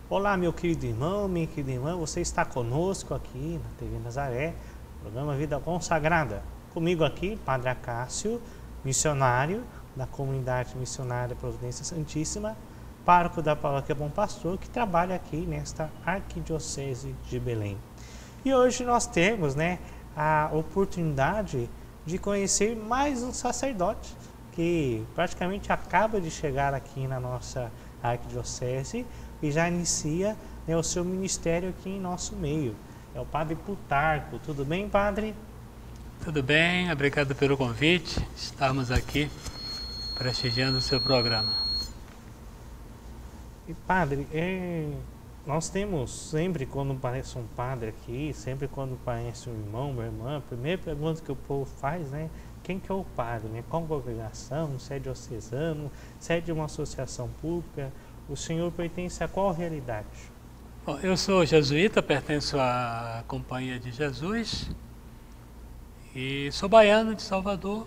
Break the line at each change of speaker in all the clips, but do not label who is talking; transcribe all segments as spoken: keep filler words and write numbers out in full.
Olá, meu querido irmão, minha querida irmã, você está conosco aqui na T V Nazaré, programa Vida Consagrada. Comigo aqui, Padre Acácio, missionário da Comunidade Missionária Providência Santíssima, pároco da Paróquia Bom Pastor, que trabalha aqui nesta Arquidiocese de Belém. E hoje nós temos, né, a oportunidade de conhecer mais um sacerdote que praticamente acaba de chegar aqui na nossa Arquidiocese e já inicia, né, o seu ministério aqui em nosso meio. É o Padre Plutarco. Tudo bem, Padre?
Tudo bem, obrigado pelo convite. Estamos aqui prestigiando o seu programa.
E, Padre, é... nós temos sempre, quando aparece um padre aqui, sempre quando aparece um irmão, uma irmã, a primeira pergunta que o povo faz, né? Quem que é o padre? Né? Qual congregação? Se é diocesano? Se é de uma associação pública? O senhor pertence a qual realidade?
Bom, eu sou jesuíta, pertenço à Companhia de Jesus e sou baiano de Salvador.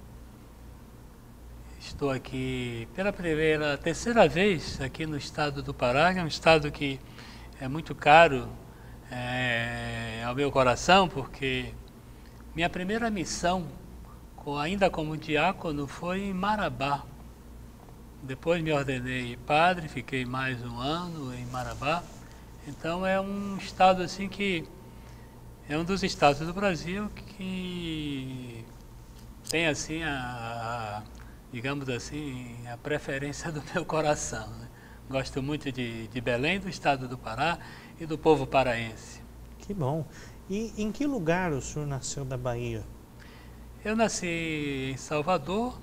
Estou aqui pela primeira, terceira vez aqui no estado do Pará, que é um estado que é muito caro é, ao meu coração, porque minha primeira missão, ainda como diácono, foi em Marabá. Depois me ordenei padre, fiquei mais um ano em Marabá. Então é um estado assim que é um dos estados do Brasil que tem assim a, a digamos assim, a preferência do meu coração, né? Gosto muito de, de Belém, do estado do Pará e do povo paraense.
Que bom. E em que lugar o senhor nasceu da Bahia?
Eu nasci em Salvador.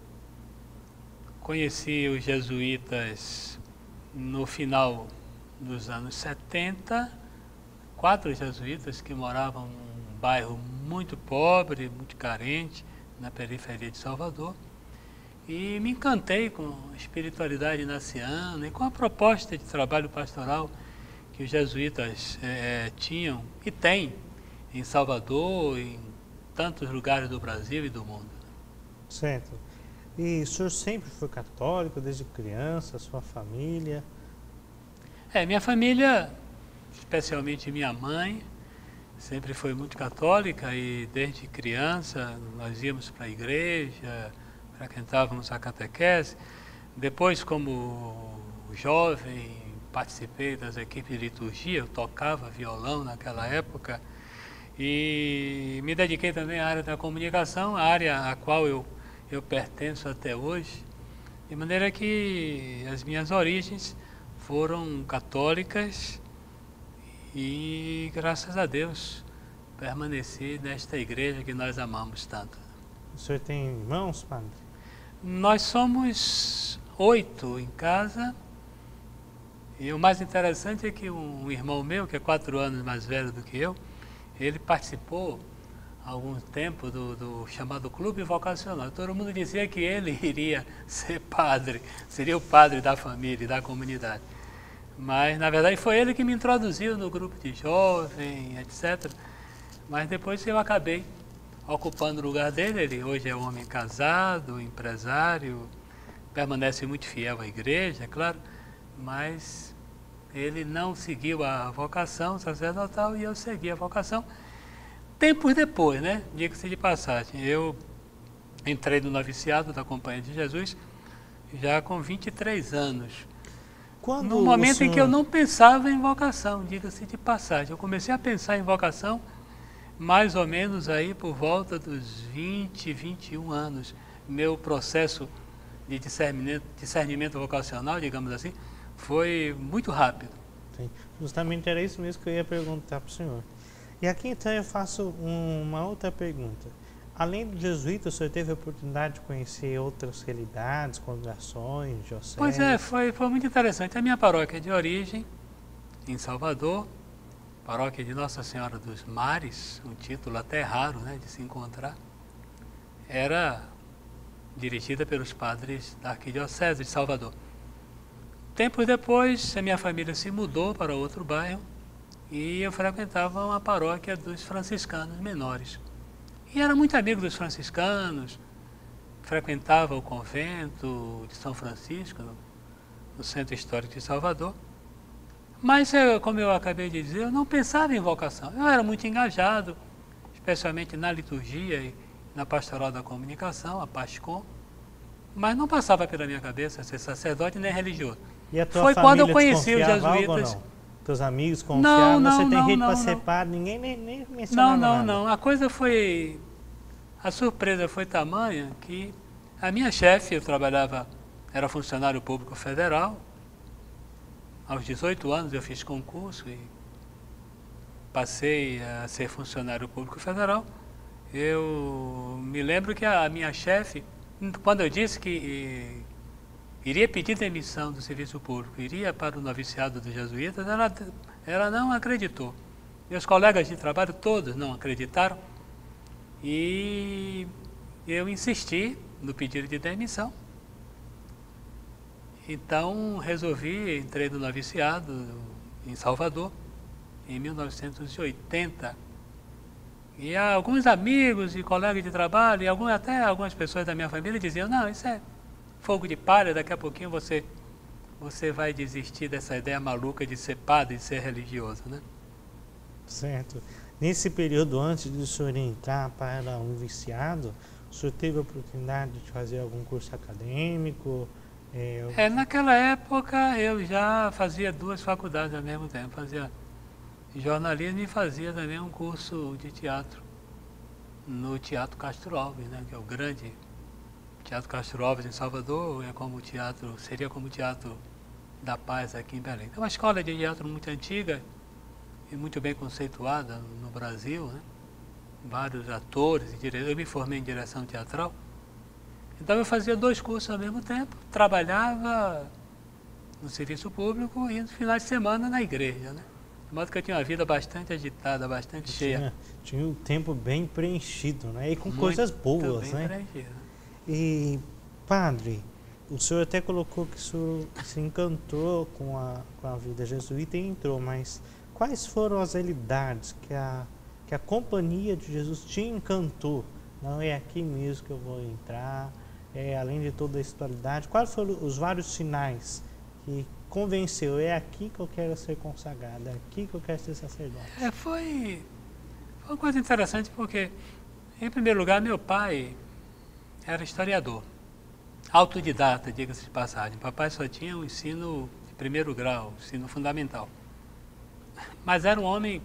Conheci os jesuítas no final dos anos setenta, quatro jesuítas que moravam num bairro muito pobre, muito carente, na periferia de Salvador. E me encantei com a espiritualidade inaciana e com a proposta de trabalho pastoral que os jesuítas é, tinham e têm em Salvador e em tantos lugares do Brasil e do mundo.
Certo. E o senhor sempre foi católico, desde criança, sua família?
É, minha família, especialmente minha mãe, sempre foi muito católica e desde criança nós íamos para a igreja, frequentávamos a catequese. Depois, como jovem, participei das equipes de liturgia, eu tocava violão naquela época e me dediquei também à área da comunicação, a área a qual eu eu pertenço até hoje, de maneira que as minhas origens foram católicas e, graças a Deus, permaneci nesta igreja que nós amamos tanto.
O senhor tem irmãos, padre?
Nós somos oito em casa e o mais interessante é que um irmão meu, que é quatro anos mais velho do que eu, ele participou há algum tempo do, do chamado Clube Vocacional. Todo mundo dizia que ele iria ser padre, seria o padre da família e da comunidade. Mas, na verdade, foi ele que me introduziu no grupo de jovem, etcétera. Mas depois eu acabei ocupando o lugar dele. Ele hoje é um homem casado, empresário, permanece muito fiel à igreja, é claro, mas ele não seguiu a vocação sacerdotal e eu segui a vocação. Tempos depois, né? Diga-se de passagem, eu entrei no noviciado da Companhia de Jesus já com vinte e três anos.
Quando
No momento
senhor...
em que eu não pensava em vocação, diga-se de passagem. Eu comecei a pensar em vocação mais ou menos aí por volta dos vinte, vinte e um anos. Meu processo de discernimento, discernimento vocacional, digamos assim, foi muito rápido.
Sim. Justamente era isso mesmo que eu ia perguntar para o senhor. E aqui então eu faço um, uma outra pergunta. Além do jesuíta, o senhor teve a oportunidade de conhecer outras realidades, congregações, dioceses?
Pois é, foi, foi muito interessante. A minha paróquia de origem, em Salvador, paróquia de Nossa Senhora dos Mares, um título até raro, né, de se encontrar, era dirigida pelos padres da Arquidiocese de Salvador. Tempos depois, a minha família se mudou para outro bairro, e eu frequentava uma paróquia dos franciscanos menores. E era muito amigo dos franciscanos, frequentava o convento de São Francisco, no, no Centro Histórico de Salvador. Mas, eu, como eu acabei de dizer, eu não pensava em vocação. Eu era muito engajado, especialmente na liturgia e na pastoral da comunicação, a PASCOM, mas não passava pela minha cabeça ser sacerdote nem religioso.
E a tua
Foi
família
quando eu conheci os
desconfiava algo
jesuítas.
ou não? Teus amigos
Não,
confiavam,
não,
você tem
não,
rede
não,
para
não.
ser padre, ninguém nem, nem mencionava
Não, não,
nada.
não. A coisa foi... A surpresa foi tamanha que a minha chefe, eu trabalhava, era funcionário público federal. Aos dezoito anos eu fiz concurso e passei a ser funcionário público federal. Eu me lembro que a minha chefe, quando eu disse que iria pedir demissão do serviço público, iria para o noviciado dos jesuítas, ela, ela não acreditou. Meus colegas de trabalho todos não acreditaram e eu insisti no pedido de demissão. Então resolvi, entrei no noviciado em Salvador em mil novecentos e oitenta. E alguns amigos e colegas de trabalho, e algum, até algumas pessoas da minha família diziam, não, isso é fogo de palha, daqui a pouquinho você, você vai desistir dessa ideia maluca de ser padre, de ser religioso, né? Certo.
Nesse período, antes de o senhor entrar para um viciado, o senhor teve a oportunidade de fazer algum curso acadêmico?
É, é, naquela época eu já fazia duas faculdades ao mesmo tempo, fazia jornalismo e fazia também um curso de teatro no Teatro Castro Alves, né, que é o grande Teatro Castro Alves em Salvador, é como teatro, seria como o Teatro da Paz aqui em Belém. É uma escola de teatro muito antiga e muito bem conceituada no Brasil, né? Vários atores e diretores. Eu me formei em direção teatral. Então eu fazia dois cursos ao mesmo tempo, trabalhava no serviço público e no final de semana na igreja, né? De modo que eu tinha uma vida bastante agitada, bastante cheia.
Tinha, tinha um tempo bem preenchido, né? E com
Muito
coisas boas,
bem
né?
Preenchido.
E, padre, o senhor até colocou que o senhor se encantou com a, com a vida jesuíta e entrou, mas quais foram as realidades que a, que a Companhia de Jesus te encantou? Não é aqui mesmo que eu vou entrar, é, além de toda a espiritualidade, quais foram os vários sinais que convenceu, é aqui que eu quero ser consagrado, é aqui que eu quero ser sacerdote?
É, foi, foi uma coisa interessante porque, em primeiro lugar, meu pai era historiador, autodidata, diga-se de passagem. Papai só tinha o ensino de primeiro grau, ensino fundamental. Mas era um homem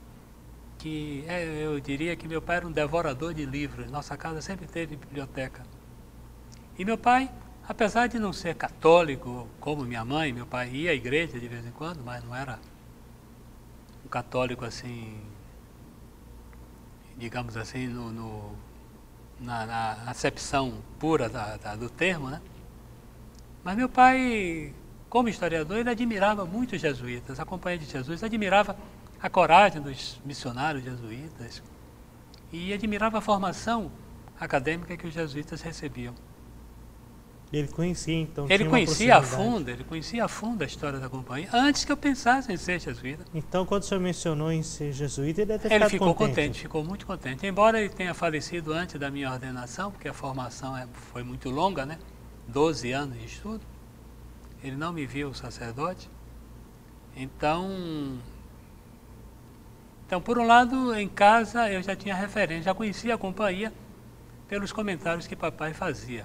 que, é, eu diria que meu pai era um devorador de livros. Nossa casa sempre teve biblioteca. E meu pai, apesar de não ser católico, como minha mãe, meu pai ia à igreja de vez em quando, mas não era um católico assim, digamos assim, no, no, na, na acepção pura da, da, do termo, né? Mas meu pai, como historiador, ele admirava muito os jesuítas, a Companhia de Jesus, admirava a coragem dos missionários jesuítas e admirava a formação acadêmica que os jesuítas recebiam.
Ele conhecia, então,
Ele
tinha
conhecia
uma
a fundo, ele conhecia a fundo a história da companhia, antes que eu pensasse em ser jesuíta.
Então, quando o senhor mencionou em ser jesuíta, ele deve ter
Ele
ficado
ficou
contente.
contente, ficou muito contente. Embora ele tenha falecido antes da minha ordenação, porque a formação é, foi muito longa, né? doze anos de estudo, ele não me viu sacerdote. Então, então, por um lado, em casa eu já tinha referência, já conhecia a companhia pelos comentários que papai fazia.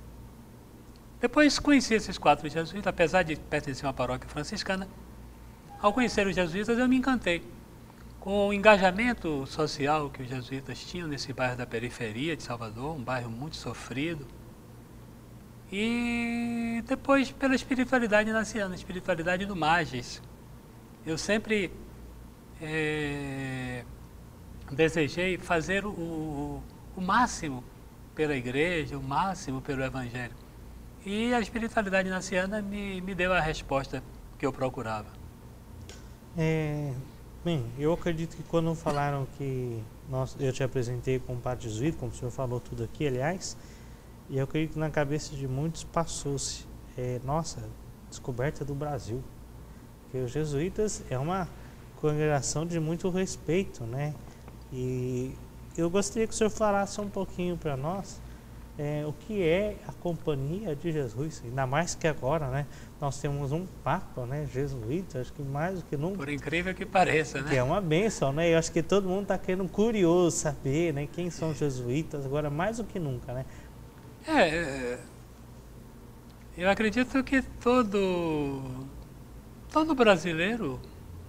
Depois conheci esses quatro jesuítas, apesar de pertencer a uma paróquia franciscana. Ao conhecer os jesuítas, eu me encantei com o engajamento social que os jesuítas tinham nesse bairro da periferia de Salvador, um bairro muito sofrido. E depois pela espiritualidade naciana, a espiritualidade do Magis. Eu sempre é, desejei fazer o, o, o máximo pela igreja, o máximo pelo evangelho. E a espiritualidade naciana me, me deu a resposta que eu procurava.
É, bem, eu acredito que quando falaram que nós, eu te apresentei como padre jesuíta, como o senhor falou tudo aqui, aliás, e eu acredito que na cabeça de muitos passou-se, é, nossa, descoberta do Brasil. Porque os jesuítas é uma congregação de muito respeito, né? E eu gostaria que o senhor falasse um pouquinho para nós é, o que é a Companhia de Jesus, ainda mais que agora, né, nós temos um Papa, né, jesuíta, acho que mais do que nunca.
Por incrível que pareça, né?
Que é uma bênção, né? Eu acho que todo mundo está querendo curioso saber, né, quem são os jesuítas, agora mais do que nunca, né?
É, eu acredito que todo, todo brasileiro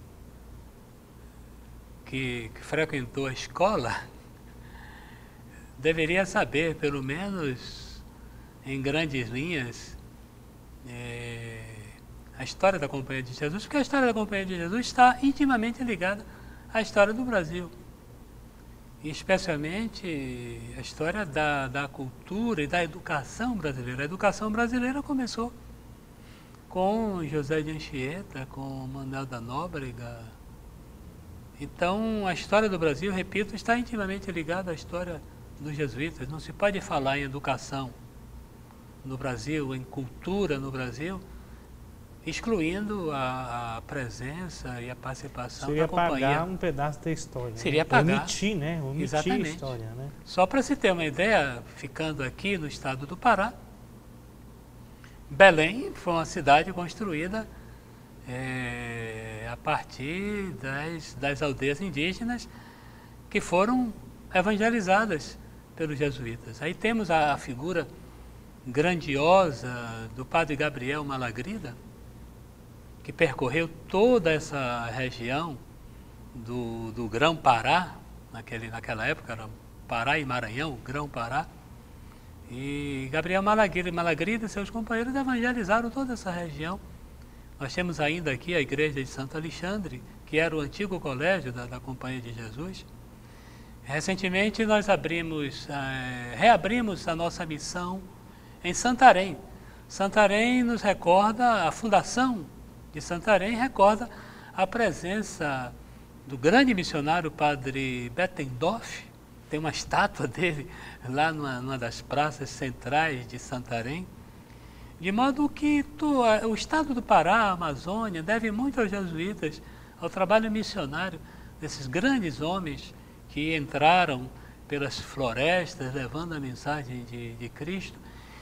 que, que frequentou a escola deveria saber, pelo menos em grandes linhas, é, a história da Companhia de Jesus, porque a história da Companhia de Jesus está intimamente ligada à história do Brasil. E especialmente a história da, da cultura e da educação brasileira. A educação brasileira começou com José de Anchieta, com Manuel da Nóbrega. Então, a história do Brasil, repito, está intimamente ligada à história dos jesuítas. Não se pode falar em educação no Brasil, em cultura no Brasil, excluindo a, a presença e a participação
Seria
da companhia.
apagar um pedaço da história.
Seria
né?
apagar.
Omitir, né? Omitir
Exatamente.
a história, né?
Só para se ter uma ideia, ficando aqui no estado do Pará, Belém foi uma cidade construída é, a partir das, das aldeias indígenas que foram evangelizadas pelos jesuítas. Aí temos a, a figura grandiosa do padre Gabriel Malagrida, que percorreu toda essa região do, do Grão-Pará, naquele, naquela época era Pará e Maranhão, Grão-Pará, e Gabriel Malagrida, Malagrida e seus companheiros evangelizaram toda essa região. Nós temos ainda aqui a igreja de Santo Alexandre, que era o antigo colégio da, da Companhia de Jesus. Recentemente nós abrimos, é, reabrimos a nossa missão em Santarém. Santarém nos recorda, a fundação de Santarém recorda a presença do grande missionário padre Bettendorf. Tem uma estátua dele lá numa, numa das praças centrais de Santarém. De modo que tu, o estado do Pará, a Amazônia, deve muito aos jesuítas, ao trabalho missionário desses grandes homens que entraram pelas florestas levando a mensagem de, de Cristo.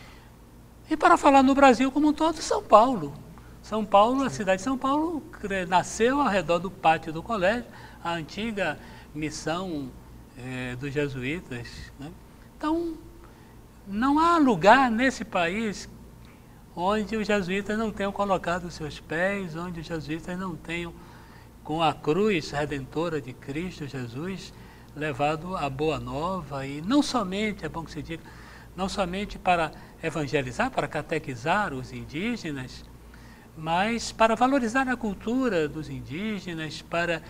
E para falar no Brasil como um todo, São Paulo. São Paulo, a cidade de São Paulo nasceu ao redor do pátio do colégio, a antiga missão eh, dos jesuítas, né? Então, não há lugar nesse país onde os jesuítas não tenham colocado os seus pés, onde os jesuítas não tenham, com a cruz redentora de Cristo Jesus, levado a boa nova, e não somente, é bom que se diga, não somente para evangelizar, para catequizar os indígenas, mas para valorizar a cultura dos indígenas, para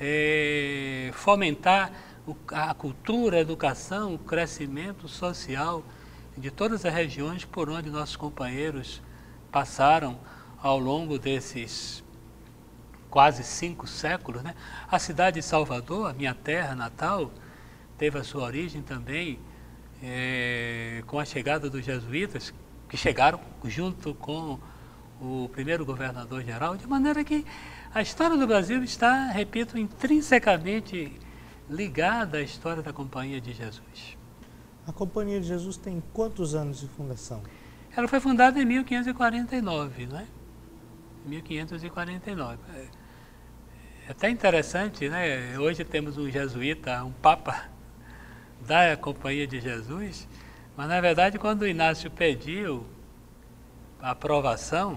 é, fomentar o, a cultura, a educação, o crescimento social de todas as regiões por onde nossos companheiros passaram ao longo desses quase cinco séculos, né? A cidade de Salvador, a minha terra natal, teve a sua origem também é, com a chegada dos jesuítas, que chegaram junto com o primeiro governador-geral, de maneira que a história do Brasil está, repito, intrinsecamente ligada à história da Companhia de Jesus.
A Companhia de Jesus tem quantos anos de fundação?
Ela foi fundada em mil quinhentos e quarenta e nove, né? mil quinhentos e quarenta e nove. É até interessante, né? Hoje temos um jesuíta, um papa da Companhia de Jesus, mas na verdade quando o Inácio pediu a aprovação,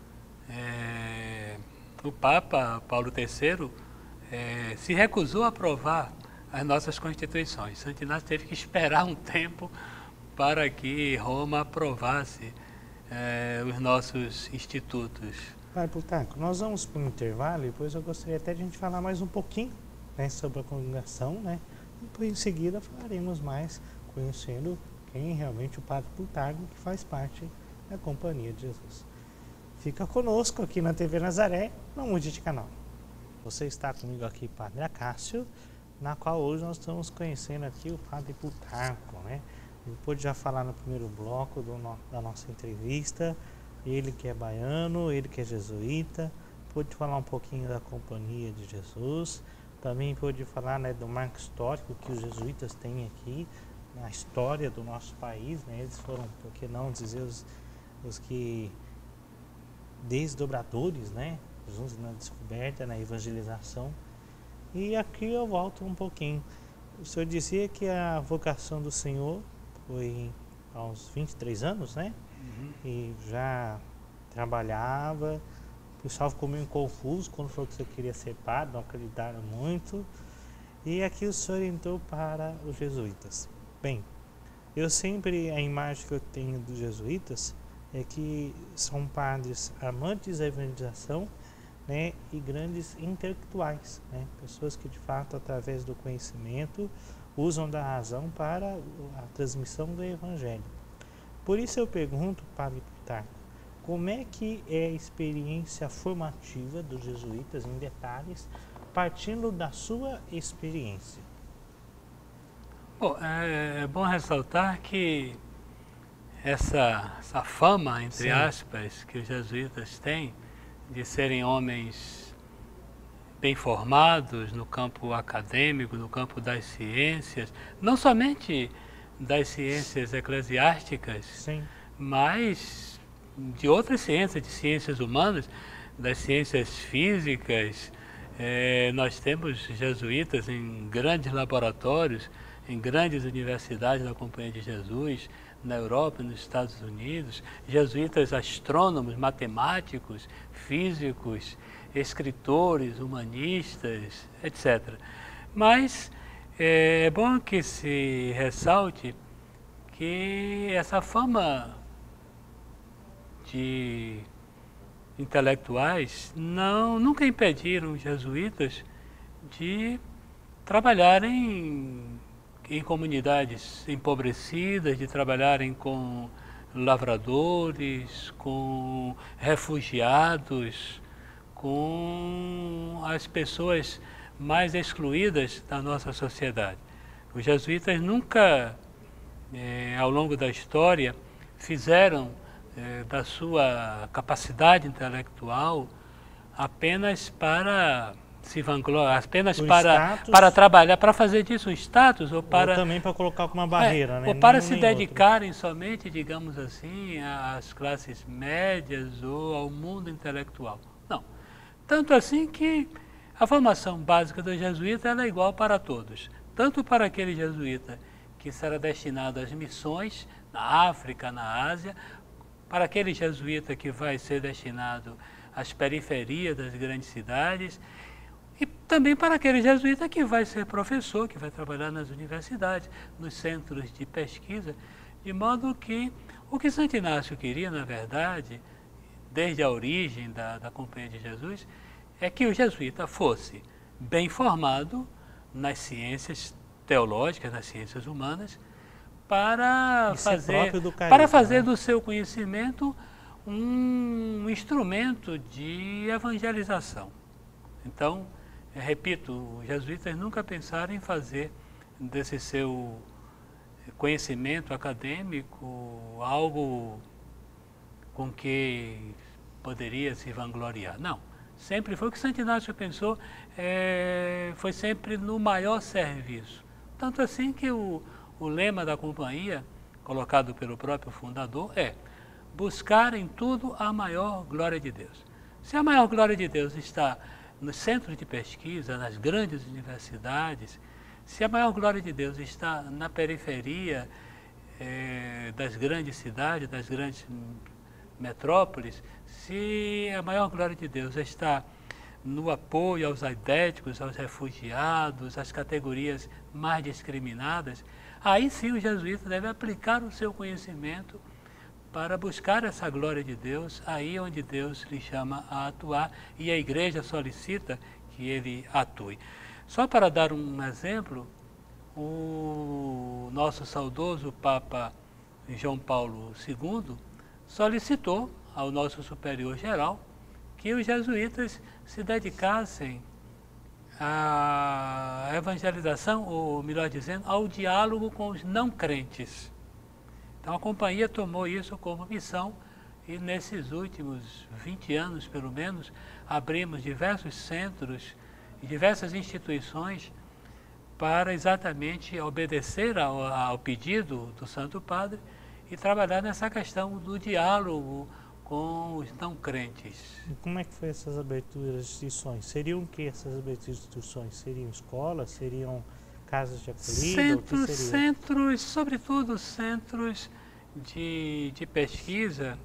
é, o Papa Paulo terceiro é, se recusou a aprovar as nossas constituições. Santo Inácio teve que esperar um tempo para que Roma aprovasse é, os nossos institutos.
Pai Plutarco, nós vamos para um intervalo e depois eu gostaria até de a gente falar mais um pouquinho, né, sobre a congregação, né? E depois em seguida falaremos mais, conhecendo quem é realmente o Padre Plutarco, que faz parte da Companhia de Jesus. Fica conosco aqui na T V Nazaré, não mude de canal. Você está comigo aqui, Padre Acácio, na qual hoje nós estamos conhecendo aqui o Padre Plutarco, né? Ele pôde já falar no primeiro bloco do no, da nossa entrevista, ele que é baiano, ele que é jesuíta, pôde falar um pouquinho da Companhia de Jesus, também pôde falar, né, do marco histórico que os jesuítas têm aqui na história do nosso país, né? Eles foram, por que não dizer, os, os que desdobradores, né? Juntos na descoberta, na evangelização. E aqui eu volto um pouquinho. O senhor dizia que a vocação do senhor foi aos vinte e três anos, né?
Uhum.
E já trabalhava. O pessoal ficou meio confuso quando falou que você queria ser padre, não acreditaram muito. E aqui o senhor entrou para os jesuítas. Bem, eu sempre, a imagem que eu tenho dos jesuítas é que são padres amantes da evangelização, né, e grandes intelectuais, né, pessoas que de fato, através do conhecimento, usam da razão para a transmissão do evangelho. Por isso eu pergunto, Padre Plutarco, como é que é a experiência formativa dos jesuítas em detalhes, partindo da sua experiência?
Bom, é, é bom ressaltar que essa, essa fama, entre
Sim.
aspas, que os jesuítas têm de serem homens bem formados no campo acadêmico, no campo das ciências, não somente das ciências eclesiásticas,
Sim.
mas de outras ciências, de ciências humanas, das ciências físicas. É, nós temos jesuítas em grandes laboratórios, em grandes universidades da Companhia de Jesus, na Europa e nos Estados Unidos, jesuítas astrônomos, matemáticos, físicos, escritores, humanistas, etcétera. Mas é bom que se ressalte que essa fama de intelectuais não, nunca impediram os jesuítas de trabalharem em comunidades empobrecidas, de trabalharem com lavradores, com refugiados, com as pessoas mais excluídas da nossa sociedade. Os jesuítas nunca, eh, ao longo da história, fizeram eh, da sua capacidade intelectual apenas para se vangloriar, apenas para, para trabalhar, para fazer disso um status, ou para...
Ou também para colocar alguma barreira,
é,
né?
Ou para
Nenhum
se
nem
dedicarem outro. somente, digamos assim, às classes médias ou ao mundo intelectual. Não. Tanto assim que a formação básica do jesuíta ela é igual para todos. Tanto para aquele jesuíta que será destinado às missões na África, na Ásia, para aquele jesuíta que vai ser destinado às periferias das grandes cidades, e também para aquele jesuíta que vai ser professor, que vai trabalhar nas universidades, nos centros de pesquisa, de modo que o que Santo Inácio queria, na verdade, desde a origem da, da Companhia de Jesus, é que o jesuíta fosse bem formado nas ciências teológicas, nas ciências humanas, para
Isso é
fazer,
próprio do carisma,
para fazer
né?
do seu conhecimento um instrumento de evangelização. Então, repito, os jesuítas nunca pensaram em fazer desse seu conhecimento acadêmico algo com que poderia se vangloriar. Não, sempre foi o que Santo Inácio pensou, é, foi sempre no maior serviço. Tanto assim que o, o lema da companhia, colocado pelo próprio fundador, é buscar em tudo a maior glória de Deus. Se a maior glória de Deus está nos centros de pesquisa, nas grandes universidades, se a maior glória de Deus está na periferia eh, das grandes cidades, das grandes metrópoles, se a maior glória de Deus está no apoio aos aidéticos, aos refugiados, às categorias mais discriminadas, aí sim o jesuíta deve aplicar o seu conhecimento para buscar essa glória de Deus, aí onde Deus lhe chama a atuar e a igreja solicita que ele atue. Só para dar um exemplo, o nosso saudoso Papa João Paulo segundo solicitou ao nosso superior geral que os jesuítas se dedicassem à evangelização, ou melhor dizendo, ao diálogo com os não crentes. Então a companhia tomou isso como missão e nesses últimos vinte anos, pelo menos, abrimos diversos centros e diversas instituições para exatamente obedecer ao, ao pedido do Santo Padre e trabalhar nessa questão do diálogo com os não crentes.
E como é que foi essas aberturas de instituições? Seriam o que essas aberturas de instituições? Seriam escolas? Seriam casas de acolhida?
Centros, centros, sobretudo centros de, de pesquisa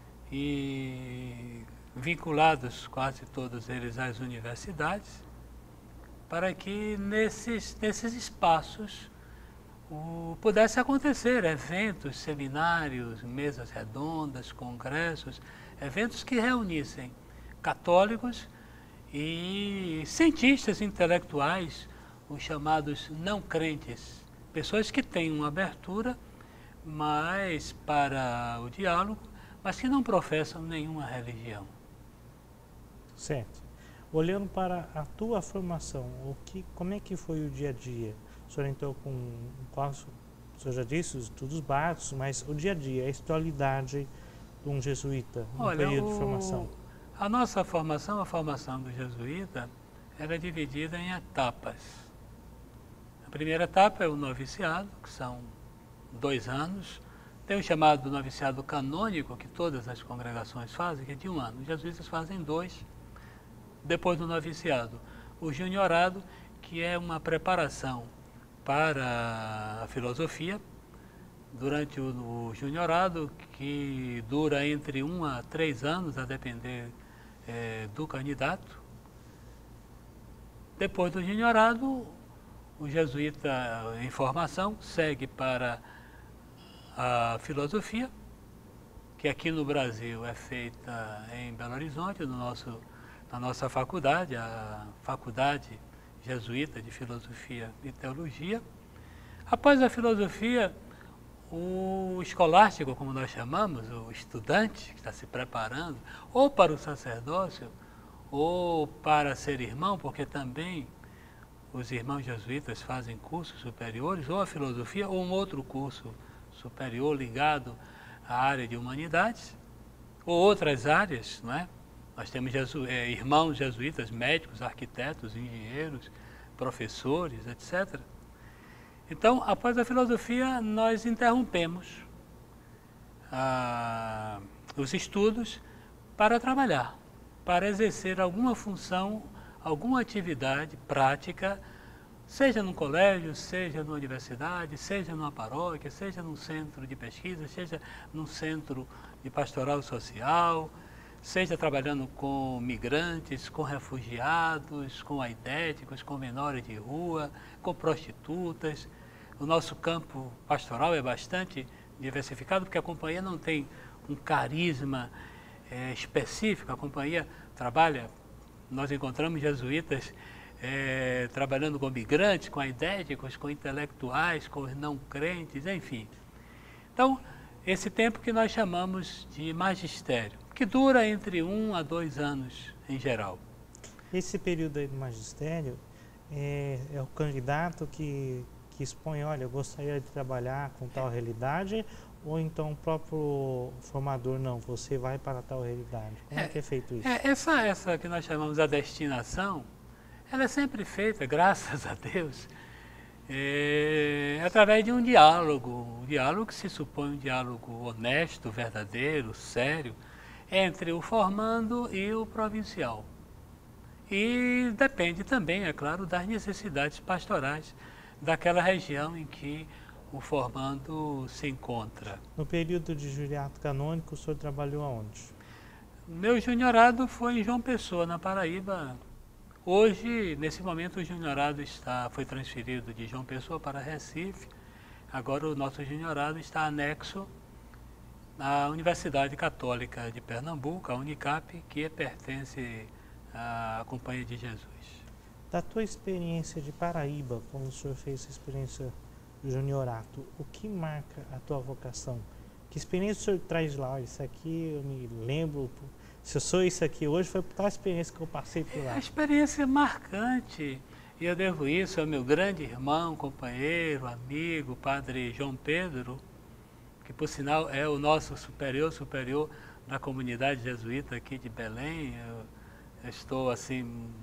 e vinculados quase todos eles às universidades, para que nesses, nesses espaços o, pudesse acontecer eventos, seminários, mesas redondas, congressos, eventos que reunissem católicos e cientistas intelectuais, os chamados não crentes, pessoas que têm uma abertura mais para o diálogo, mas que não professam nenhuma religião.
Certo. Olhando para a tua formação, o que, como é que foi o dia a dia? O senhor entrou com, qual, o senhor já disse, os estudos básicos, mas o dia a dia, a espiritualidade de um jesuíta no
Olha,
período
o,
de formação?
A nossa formação, a formação do jesuíta, era dividida em etapas. A primeira etapa é o noviciado, que são dois anos. Tem o chamado noviciado canônico, que todas as congregações fazem, que é de um ano. Os jesuítas fazem dois. Depois do noviciado, o juniorado, que é uma preparação para a filosofia, durante o, o juniorado, que dura entre um a três anos, a depender é, do candidato. Depois do juniorado, o jesuíta em formação segue para a filosofia, que aqui no Brasil é feita em Belo Horizonte, no nosso na nossa faculdade, a Faculdade Jesuíta de Filosofia e Teologia. Após a filosofia, o escolástico, como nós chamamos, o estudante que está se preparando, ou para o sacerdócio, ou para ser irmão, porque também os irmãos jesuítas fazem cursos superiores, ou a filosofia, ou um outro curso superior ligado à área de humanidades, ou outras áreas, não é? Nós temos jesu, é, irmãos jesuítas, médicos, arquitetos, engenheiros, professores, etcétera. Então, após a filosofia, nós interrompemos ah, os estudos para trabalhar, para exercer alguma função, alguma atividade prática, seja num colégio, seja numa universidade, seja numa paróquia, seja num centro de pesquisa, seja num centro de pastoral social, seja trabalhando com migrantes, com refugiados, com aidéticos, com menores de rua, com prostitutas. O nosso campo pastoral é bastante diversificado, porque a companhia não tem um carisma é, específico. A companhia trabalha, nós encontramos jesuítas é, trabalhando com migrantes, com aidéticos, com intelectuais, com os não crentes, enfim. Então, esse tempo que nós chamamos de magistério, que dura entre um a dois anos em geral.
Esse período aí do magistério é, é o candidato que, que expõe, olha, eu gostaria de trabalhar com tal realidade, ou então o próprio formador, não, você vai para tal realidade. Como é, é que é feito isso?
É, essa, essa que nós chamamos a destinação, ela é sempre feita, graças a Deus, é, através de um diálogo, um diálogo que se supõe um diálogo honesto, verdadeiro, sério, entre o formando e o provincial. E depende também, é claro, das necessidades pastorais daquela região em que o formando se encontra.
No período de juniorado canônico, o senhor trabalhou aonde?
Meu juniorado foi em João Pessoa, na Paraíba. Hoje, nesse momento, o juniorado está, foi transferido de João Pessoa para Recife. Agora o nosso juniorado está anexo à Universidade Católica de Pernambuco, a Unicap, que pertence à Companhia de Jesus.
Da tua experiência de Paraíba, como o senhor fez essa experiência do juniorato, o que marca a tua vocação? Que experiência o senhor traz de lá? Olha, isso aqui eu me lembro, se eu sou isso aqui hoje, foi por tal experiência que eu passei por lá.
É a experiência marcante, e eu devo isso ao meu grande irmão, companheiro, amigo, padre João Pedro, que por sinal é o nosso superior, superior da comunidade jesuíta aqui de Belém. Eu, eu estou assim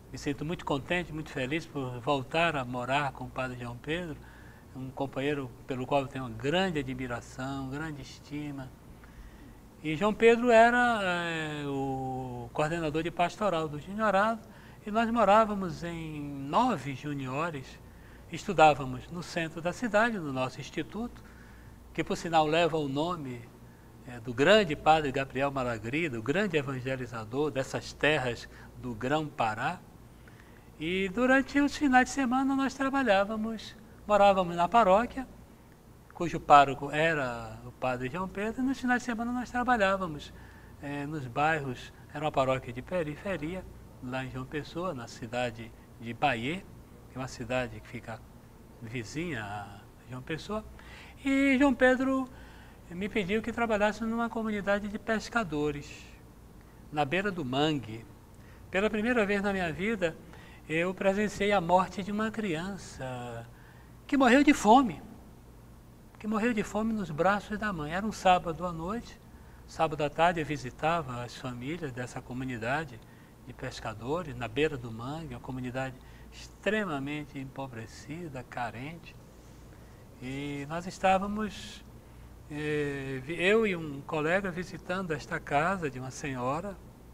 Me sinto muito contente, muito feliz por voltar a morar com o Padre João Pedro, um companheiro pelo qual eu tenho uma grande admiração, grande estima. E João Pedro era é, o coordenador de pastoral do juniorado, e nós morávamos em nove juniores, estudávamos no centro da cidade, no nosso instituto, que por sinal leva o nome é, do grande Padre Gabriel Malagrida, o grande evangelizador dessas terras do Grão-Pará. E durante os finais de semana nós trabalhávamos, morávamos na paróquia, cujo pároco era o Padre João Pedro, e nos finais de semana nós trabalhávamos é, nos bairros, era uma paróquia de periferia, lá em João Pessoa, na cidade de Bahia, que é uma cidade que fica vizinha a João Pessoa. E João Pedro me pediu que trabalhasse numa comunidade de pescadores, na beira do mangue. Pela primeira vez na minha vida, eu presenciei a morte de uma criança que morreu de fome, que morreu de fome nos braços da mãe. Era um sábado à noite, sábado à tarde eu visitava as famílias dessa comunidade de pescadores, na beira do mangue, uma comunidade extremamente empobrecida, carente. E nós estávamos, eh, eu e um colega, visitando esta casa de uma senhora,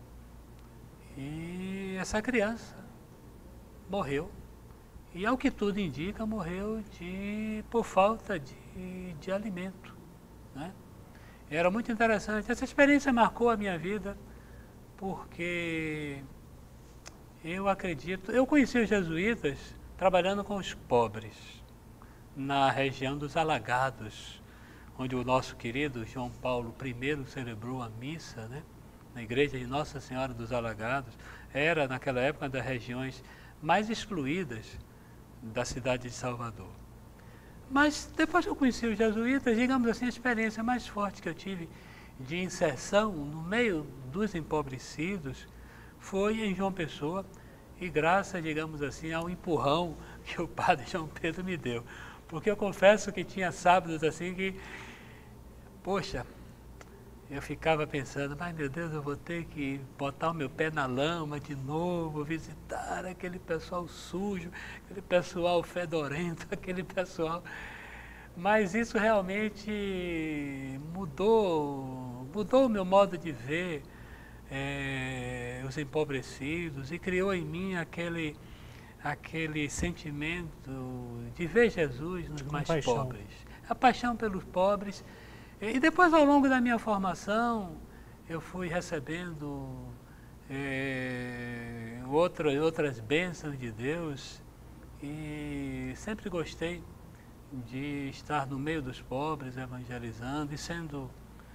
e essa criança morreu. E ao que tudo indica, morreu de, por falta de, de alimento, né? Era muito interessante. Essa experiência marcou a minha vida, porque eu acredito, eu conheci os jesuítas trabalhando com os pobres, na região dos Alagados, onde o nosso querido João Paulo I celebrou a missa, né? Na igreja de Nossa Senhora dos Alagados. Era, naquela época, das regiões mais excluídas da cidade de Salvador. Mas depois que eu conheci os jesuítas, digamos assim, a experiência mais forte que eu tive de inserção no meio dos empobrecidos foi em João Pessoa, e graças, digamos assim, ao empurrão que o Padre João Pedro me deu. Porque eu confesso que tinha sábados assim que, poxa, eu ficava pensando, mas meu Deus, eu vou ter que botar o meu pé na lama de novo, visitar aquele pessoal sujo, aquele pessoal fedorento, aquele pessoal... Mas isso realmente mudou, mudou o meu modo de ver é, os empobrecidos, e criou em mim aquele, aquele sentimento de ver Jesus nos mais pobres. A paixão pelos pobres. E depois, ao longo da minha formação, eu fui recebendo é, outras, outras bênçãos de Deus, e sempre gostei de estar no meio dos pobres, evangelizando e sendo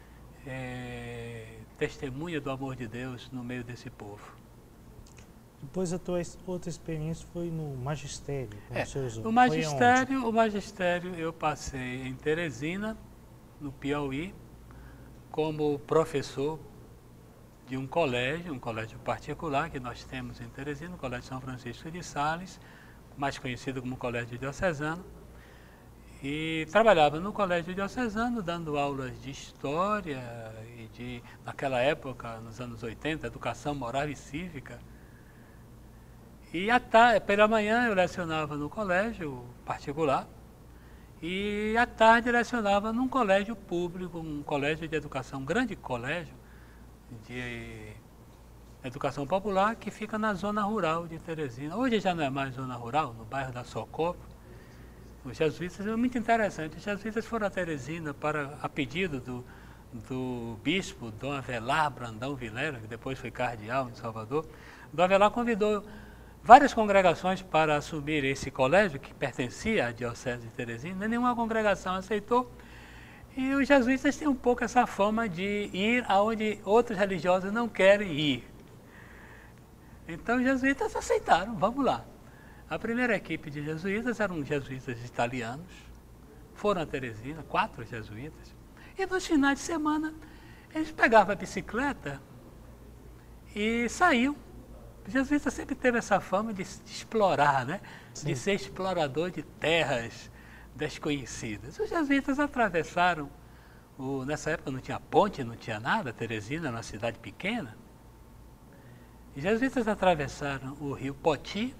é, testemunha do amor de Deus no meio desse povo.
Depois a tua outra experiência foi no magistério, com
é,
os seus
o magistério, o magistério eu passei em Teresina, no Piauí, como professor de um colégio, um colégio particular que nós temos em Teresina, o Colégio São Francisco de Sales, mais conhecido como Colégio Diocesano. E trabalhava no Colégio Diocesano, dando aulas de história e de, naquela época, nos anos oitenta, educação moral e cívica. E à tarde, pela manhã eu lecionava no colégio particular, e à tarde lecionava num colégio público, um colégio de educação, um grande colégio de educação popular, que fica na zona rural de Teresina. Hoje já não é mais zona rural, no bairro da Socorro. Os jesuítas, é muito interessante, os jesuítas foram a Teresina para, a pedido do, do bispo Dom Avelar Brandão Vilera, que depois foi cardeal em Salvador. Dom Avelar convidou várias congregações para assumir esse colégio, que pertencia à Diocese de Teresina. Nenhuma congregação aceitou, e os jesuítas têm um pouco essa fama de ir aonde outros religiosos não querem ir. Então os jesuítas aceitaram, vamos lá. A primeira equipe de jesuítas eram jesuítas italianos, foram a Teresina, quatro jesuítas, e nos finais de semana eles pegavam a bicicleta e saíam. O jesuíta sempre teve essa fama de, de explorar, né? De ser explorador de terras desconhecidas. Os jesuítas atravessaram, o, nessa época não tinha ponte, não tinha nada, Teresina era uma cidade pequena, Os jesuítas atravessaram o rio Poti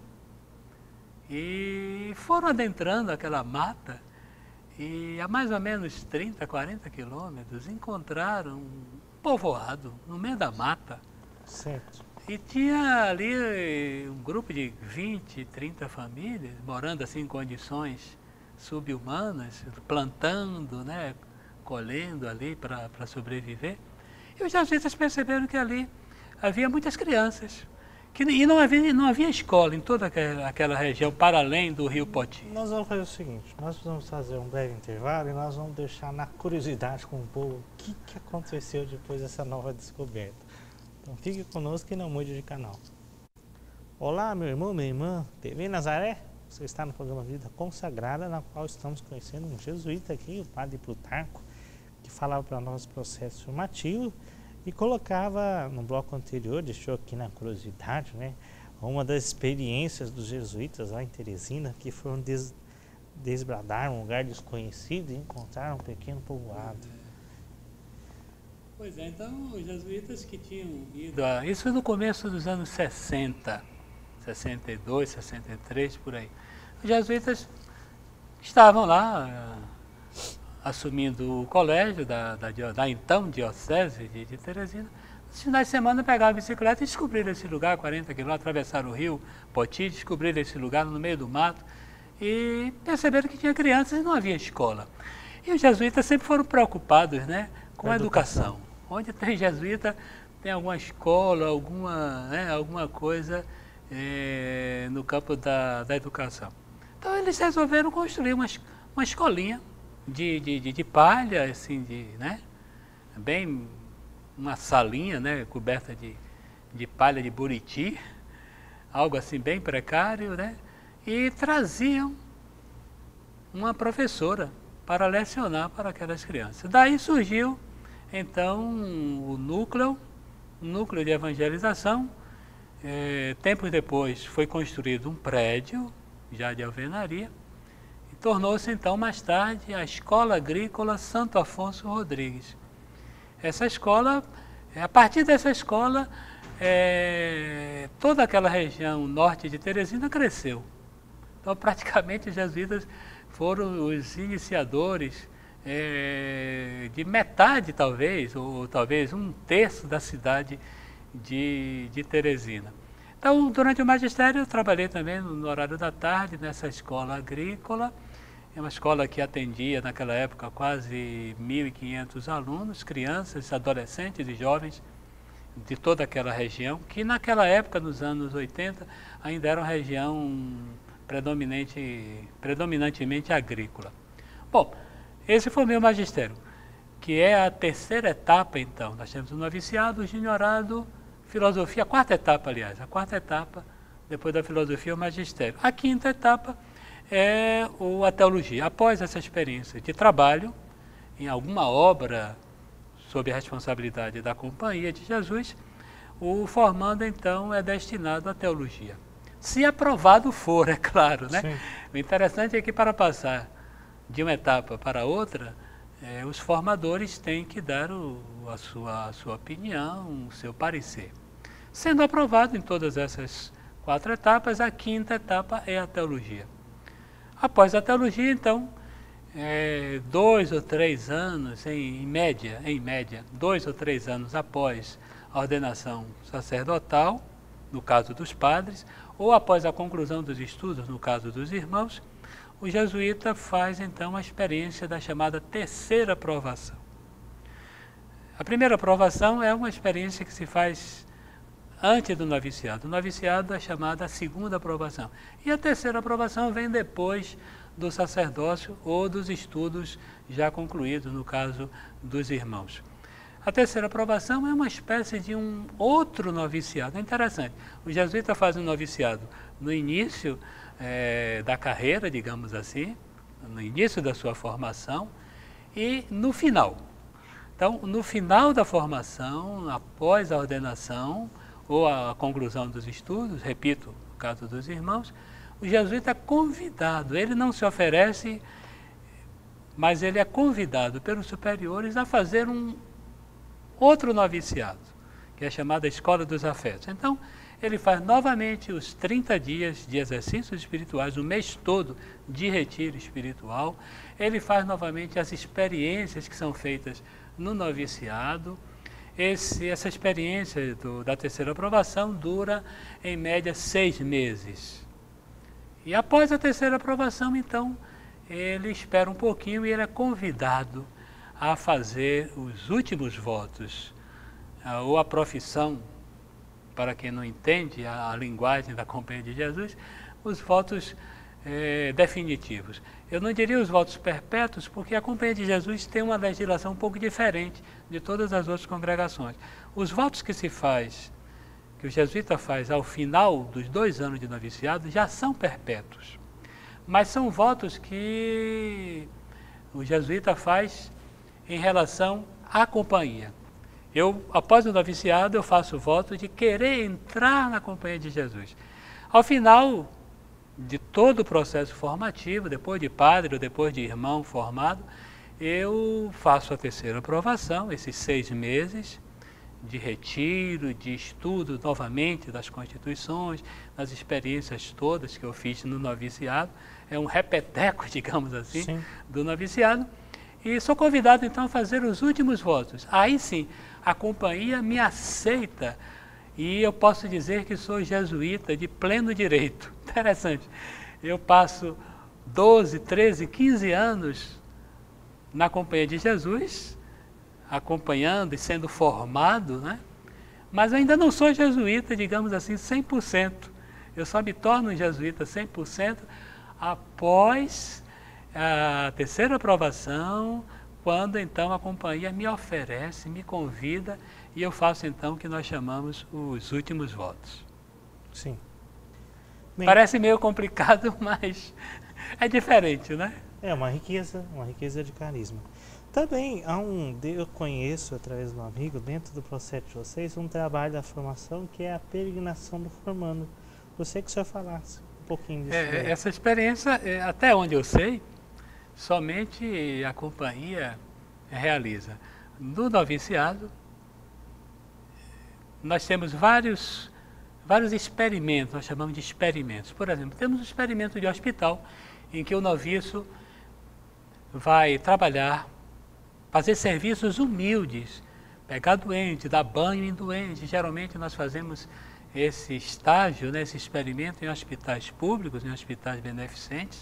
e foram adentrando aquela mata e a mais ou menos trinta, quarenta quilômetros encontraram um povoado no meio da mata.
Certo.
E tinha ali um grupo de vinte, trinta famílias morando assim em condições sub-humanas, plantando, né, colhendo ali para sobreviver. E os jesuítas perceberam que ali havia muitas crianças. Que, e não havia, não havia escola em toda aquela, aquela região, para além do rio Poti.
Nós vamos fazer o seguinte, nós vamos fazer um breve intervalo e nós vamos deixar na curiosidade com o povo o que, que aconteceu depois dessa nova descoberta. Então fique conosco e não mude de canal. Olá, meu irmão, minha irmã, T V Nazaré, você está no programa Vida Consagrada, na qual estamos conhecendo um jesuíta aqui, o Padre Plutarco, que falava para nós o processo formativo e colocava no bloco anterior, deixou aqui na curiosidade, né, uma das experiências dos jesuítas lá em Teresina, que foram des, desbradar um lugar desconhecido e encontrar um pequeno povoado.
Pois é, então os jesuítas que tinham ido, a, isso no começo dos anos sessenta, sessenta e dois, sessenta e três, por aí. Os jesuítas estavam lá uh, assumindo o colégio da, da, da então diocese de, de Teresina. Nos finais de semana pegaram a bicicleta e descobriram esse lugar, quarenta quilômetros, atravessaram o rio Poti, descobriram esse lugar no meio do mato e perceberam que tinha crianças e não havia escola. E os jesuítas sempre foram preocupados, né, com a educação. educação. Onde tem jesuíta, tem alguma escola, alguma, né, alguma coisa é, no campo da, da educação. Então eles resolveram construir uma, uma escolinha de, de, de, de palha, assim, de, né, bem, uma salinha, né, coberta de, de palha de buriti, algo assim bem precário, né, e traziam uma professora para lecionar para aquelas crianças. Daí surgiu então o núcleo, o núcleo de evangelização. É, tempos depois foi construído um prédio, já de alvenaria, e tornou-se então mais tarde a Escola Agrícola Santo Afonso Rodrigues. Essa escola, a partir dessa escola, é, toda aquela região norte de Teresina cresceu. Então praticamente os jesuítas foram os iniciadores É, de metade, talvez, ou talvez um terço da cidade de, de Teresina. Então, durante o magistério, eu trabalhei também no, no horário da tarde, nessa escola agrícola. É uma escola que atendia, naquela época, quase mil e quinhentos alunos, crianças, adolescentes e jovens de toda aquela região, que naquela época, nos anos oitenta, ainda era uma região predominante, predominantemente agrícola. Bom, esse foi o meu magistério, que é a terceira etapa, então. Nós temos o noviciado, o juniorado, filosofia, a quarta etapa, aliás. A quarta etapa, depois da filosofia, o magistério. A quinta etapa é o, a teologia. Após essa experiência de trabalho em alguma obra sob a responsabilidade da Companhia de Jesus, o formando, então, é destinado à teologia. Se aprovado for, é claro, né? Sim. O interessante é que, para passar de uma etapa para outra, eh, os formadores têm que dar o, a, sua, a sua opinião, o seu parecer. Sendo aprovado em todas essas quatro etapas, a quinta etapa é a teologia. Após a teologia, então, eh, dois ou três anos, em, em média, em média, dois ou três anos após a ordenação sacerdotal, no caso dos padres, ou após a conclusão dos estudos, no caso dos irmãos, o jesuíta faz, então, a experiência da chamada terceira aprovação. A primeira aprovação é uma experiência que se faz antes do noviciado. O noviciado é chamada segunda aprovação. E a terceira aprovação vem depois do sacerdócio ou dos estudos já concluídos, no caso dos irmãos. A terceira aprovação é uma espécie de um outro noviciado. É interessante. O jesuíta faz um noviciado no início É, da carreira, digamos assim, no início da sua formação e no final. Então, no final da formação, após a ordenação ou a conclusão dos estudos, repito, no caso dos irmãos, o jesuíta é convidado, ele não se oferece, mas ele é convidado pelos superiores a fazer um outro noviciado, que é chamada Escola dos Afetos. Então, ele faz novamente os trinta dias de exercícios espirituais, o mês todo de retiro espiritual. Ele faz novamente as experiências que são feitas no noviciado. Esse, essa experiência do, da terceira aprovação dura, em média, seis meses. E após a terceira aprovação, então, ele espera um pouquinho e ele é convidado a fazer os últimos votos, ou a profissão, para quem não entende a, a linguagem da Companhia de Jesus, os votos eh, definitivos. Eu não diria os votos perpétuos, porque a Companhia de Jesus tem uma legislação um pouco diferente de todas as outras congregações. Os votos que se faz, que o jesuíta faz ao final dos dois anos de noviciado, já são perpétuos. Mas são votos que o jesuíta faz em relação à companhia. Eu, após o noviciado, eu faço o voto de querer entrar na Companhia de Jesus. Ao final de todo o processo formativo, depois de padre ou depois de irmão formado, eu faço a terceira aprovação, esses seis meses de retiro, de estudo novamente das constituições, das experiências todas que eu fiz no noviciado. É um repeteco, digamos assim, sim, do noviciado. E sou convidado então a fazer os últimos votos. Aí sim, a companhia me aceita e eu posso dizer que sou jesuíta de pleno direito. Interessante. Eu passo doze, treze, quinze anos na Companhia de Jesus, acompanhando e sendo formado, né? Mas ainda não sou jesuíta, digamos assim, cem por cento. Eu só me torno jesuíta cem por cento após a terceira aprovação, quando então a companhia me oferece, me convida, e eu faço então o que nós chamamos os últimos votos.
Sim.
Bem, parece meio complicado, mas é diferente, né?
É uma riqueza, uma riqueza de carisma. Também há um, eu conheço através do amigo, dentro do processo de vocês, um trabalho da formação que é a peregrinação do formando. Gostaria que o senhor falasse um pouquinho disso.
É, essa experiência, até onde eu sei, somente a companhia realiza. No noviciado, nós temos vários, vários experimentos, nós chamamos de experimentos. Por exemplo, temos um experimento de hospital, em que o noviço vai trabalhar, fazer serviços humildes, pegar doente, dar banho em doente. Geralmente nós fazemos esse estágio, né, esse experimento em hospitais públicos, em hospitais beneficentes.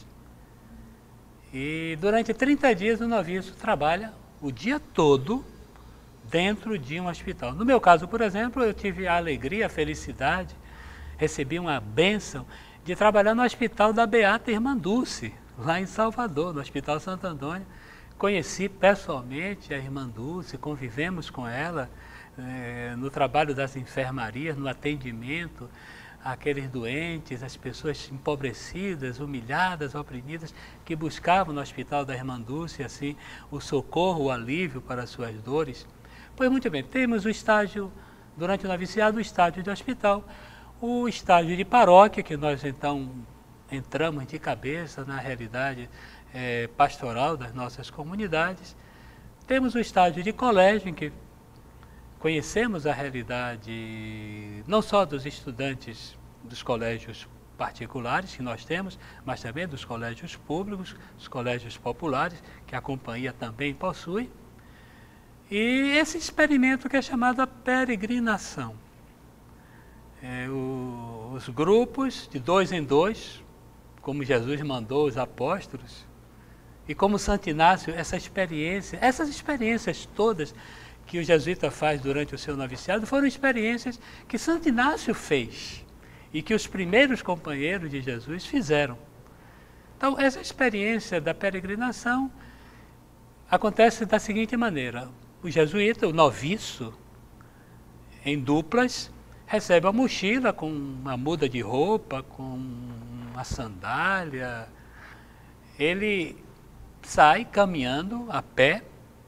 E durante trinta dias o noviço trabalha o dia todo dentro de um hospital. No meu caso, por exemplo, eu tive a alegria, a felicidade, recebi uma bênção de trabalhar no hospital da Beata Irmã Dulce, lá em Salvador, no Hospital Santo Antônio. Conheci pessoalmente a Irmã Dulce, convivemos com ela eh, no trabalho das enfermarias, no atendimento àqueles doentes, as pessoas empobrecidas, humilhadas, oprimidas, que buscavam no Hospital da Irmã Dulce, assim, o socorro, o alívio para as suas dores. Pois muito bem, temos o estágio, durante o noviciado, o estágio de hospital, o estágio de paróquia, que nós então entramos de cabeça na realidade é, pastoral das nossas comunidades. Temos o estágio de colégio, em que conhecemos a realidade não só dos estudantes dos colégios particulares que nós temos, mas também dos colégios públicos, dos colégios populares, que a companhia também possui. E esse experimento que é chamado a peregrinação. É, o, os grupos de dois em dois, como Jesus mandou os apóstolos, e como Santo Inácio, essa experiência, essas experiências todas que o jesuíta faz durante o seu noviciado foram experiências que Santo Inácio fez e que os primeiros companheiros de Jesus fizeram. Então, essa experiência da peregrinação acontece da seguinte maneira: o jesuíta, o noviço, em duplas, recebe a mochila com uma muda de roupa, com uma sandália. Ele sai caminhando a pé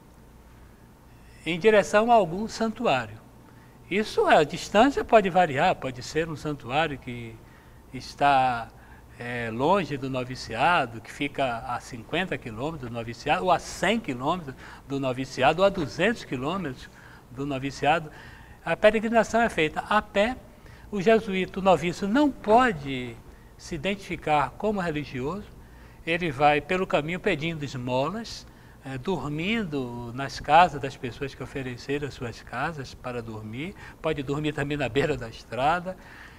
em direção a algum santuário. Isso, a distância pode variar, pode ser um santuário que está é, longe do noviciado, que fica a cinquenta quilômetros do noviciado, ou a cem quilômetros do noviciado, ou a duzentos quilômetros do noviciado. A peregrinação é feita a pé. O jesuíta, o noviço, não pode se identificar como religioso. Ele vai pelo caminho pedindo esmolas, é, dormindo nas casas das pessoas que ofereceram as suas casas para dormir. Pode dormir também na beira da estrada.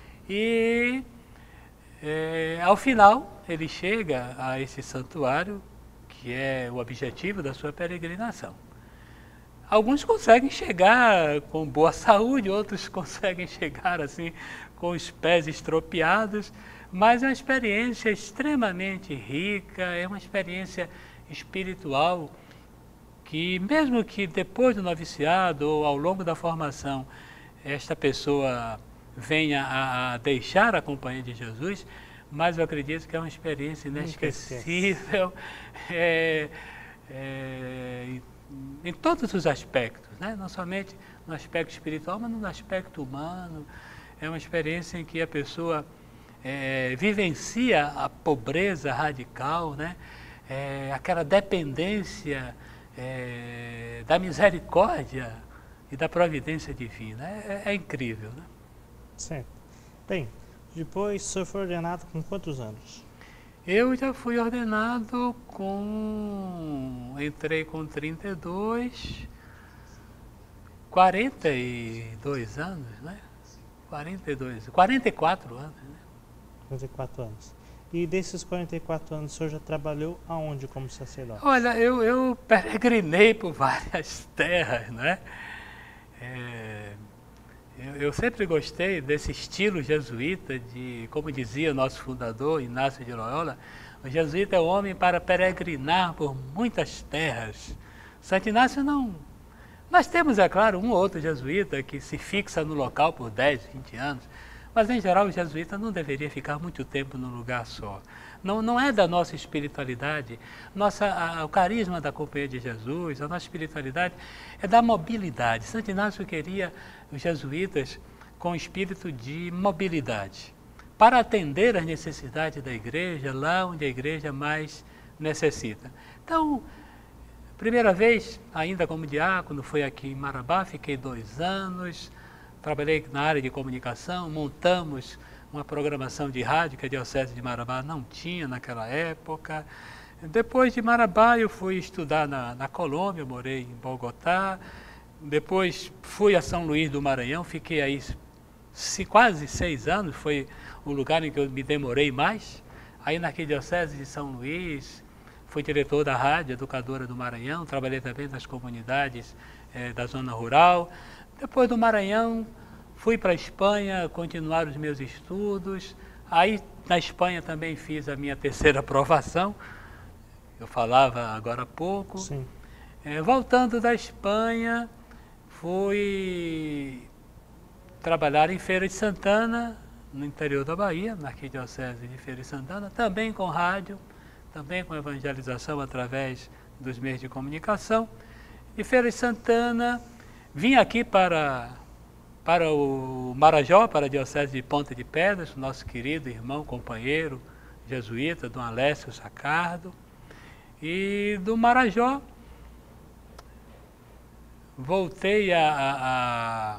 E é, ao final ele chega a esse santuário, que é o objetivo da sua peregrinação. Alguns conseguem chegar com boa saúde, outros conseguem chegar assim com os pés estropiados, mas é uma experiência extremamente rica, é uma experiência espiritual que, mesmo que depois do noviciado ou ao longo da formação, esta pessoa venha a, a deixar a companhia de Jesus, mas eu acredito que é uma experiência inesquecível, é, é, em todos os aspectos, né? Não somente no aspecto espiritual, mas no aspecto humano. É uma experiência em que a pessoa é, vivencia a pobreza radical, né? É, aquela dependência é, da misericórdia e da providência divina. É, é incrível, né?
Certo. Bem, depois o senhor foi ordenado com quantos anos?
Eu já fui ordenado com... Entrei com trinta e dois, quarenta e dois anos, né? quarenta e dois, quarenta e quatro anos, né?
quarenta e quatro anos. E desses quarenta e quatro anos, o senhor já trabalhou aonde como sacerdote?
Olha, eu, eu peregrinei por várias terras, né? É, eu, eu sempre gostei desse estilo jesuíta, de, como dizia o nosso fundador, Inácio de Loyola, o jesuíta é o homem para peregrinar por muitas terras. Santo Inácio não... Nós temos, é claro, um ou outro jesuíta que se fixa no local por dez, vinte anos, mas, em geral, o jesuíta não deveria ficar muito tempo num lugar só. Não, não é da nossa espiritualidade. Nossa, a, o carisma da Companhia de Jesus, a nossa espiritualidade é da mobilidade. Santo Inácio queria os jesuítas com espírito de mobilidade, para atender às necessidades da igreja, lá onde a igreja mais necessita. Então, primeira vez, ainda como diácono, foi aqui em Marabá, fiquei dois anos, trabalhei na área de comunicação, montamos uma programação de rádio que a Diocese de Marabá não tinha naquela época. Depois de Marabá eu fui estudar na, na Colômbia, morei em Bogotá. Depois fui a São Luís do Maranhão, fiquei aí se, quase seis anos, foi o lugar em que eu me demorei mais. Aí na Arquidiocese de São Luís, fui diretor da rádio, educadora do Maranhão, trabalhei também nas comunidades eh, da zona rural. Depois do Maranhão, fui para a Espanha continuar os meus estudos. Aí, na Espanha, também fiz a minha terceira aprovação. Eu falava agora há pouco.
Sim.
É, voltando da Espanha, fui trabalhar em Feira de Santana, no interior da Bahia, na Arquidiocese de Feira de Santana, também com rádio, também com evangelização através dos meios de comunicação. De Feira de Santana, vim aqui para, para o Marajó, para a Diocese de Ponta de Pedras, nosso querido irmão, companheiro, jesuíta, Dom Alessio Sacardo. E do Marajó, voltei a, a, a,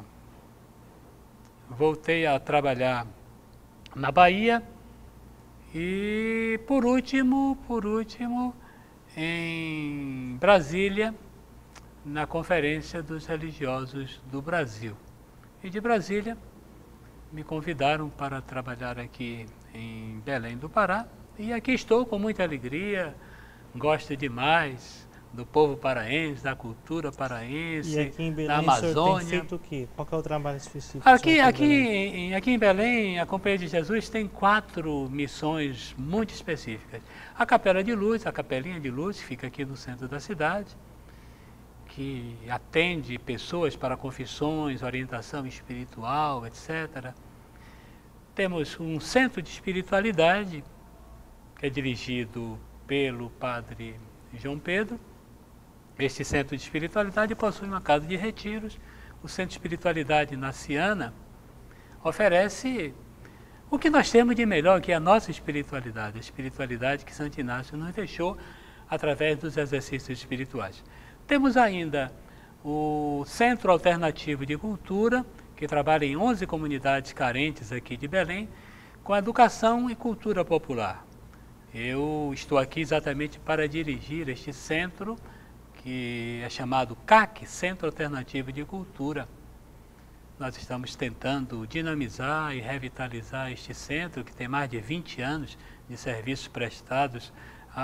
voltei a trabalhar na Bahia e, por último, por último, em Brasília, na Conferência dos Religiosos do Brasil. E de Brasília, me convidaram para trabalhar aqui em Belém do Pará. E aqui estou com muita alegria, gosto demais do povo paraense, da cultura paraense,
e aqui em Belém,
da Amazônia.
O senhor tem feito o quê? Qual que é o trabalho específico?
Aqui, aqui, em, aqui em Belém, a Companhia de Jesus tem quatro missões muito específicas. A Capela de Luz, a Capelinha de Luz, que fica aqui no centro da cidade, que atende pessoas para confissões, orientação espiritual, etcétera. Temos um centro de espiritualidade, que é dirigido pelo padre João Pedro. Este centro de espiritualidade possui uma casa de retiros. O centro de espiritualidade Naciana oferece o que nós temos de melhor, que é a nossa espiritualidade, a espiritualidade que Santo Inácio nos deixou através dos exercícios espirituais. Temos ainda o Centro Alternativo de Cultura, que trabalha em onze comunidades carentes aqui de Belém, com educação e cultura popular. Eu estou aqui exatamente para dirigir este centro, que é chamado C A C, Centro Alternativo de Cultura. Nós estamos tentando dinamizar e revitalizar este centro, que tem mais de vinte anos de serviços prestados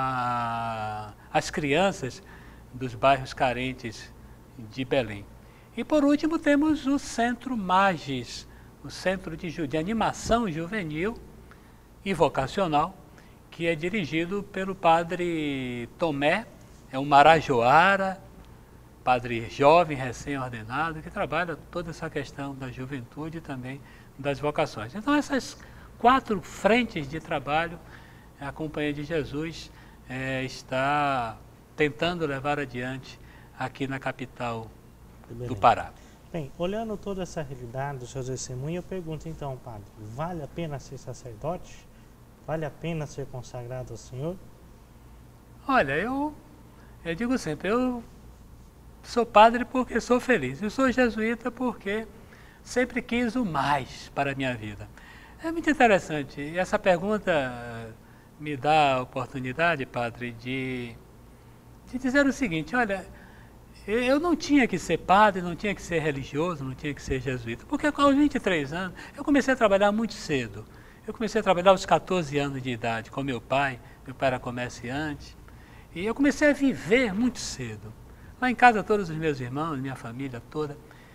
às crianças dos bairros carentes de Belém. E por último temos o Centro Magis, o Centro de, de Animação Juvenil e Vocacional, que é dirigido pelo padre Tomé, é um marajoara, padre jovem, recém-ordenado, que trabalha toda essa questão da juventude e também das vocações. Então essas quatro frentes de trabalho, a Companhia de Jesus é, está tentando levar adiante aqui na capital do Pará.
Bem, olhando toda essa realidade do seu testemunho, eu pergunto então, padre, vale a pena ser sacerdote? Vale a pena ser consagrado ao Senhor?
Olha, eu, eu digo sempre, eu sou padre porque sou feliz, eu sou jesuíta porque sempre quis o mais para a minha vida. É muito interessante, e essa pergunta me dá a oportunidade, padre, de, de dizer o seguinte, olha, eu não tinha que ser padre, não tinha que ser religioso, não tinha que ser jesuíta, porque aos vinte e três anos eu comecei a trabalhar muito cedo. Eu comecei a trabalhar aos quatorze anos de idade com meu pai, meu pai era comerciante, e eu comecei a viver muito cedo. Lá em casa todos os meus irmãos, minha família toda,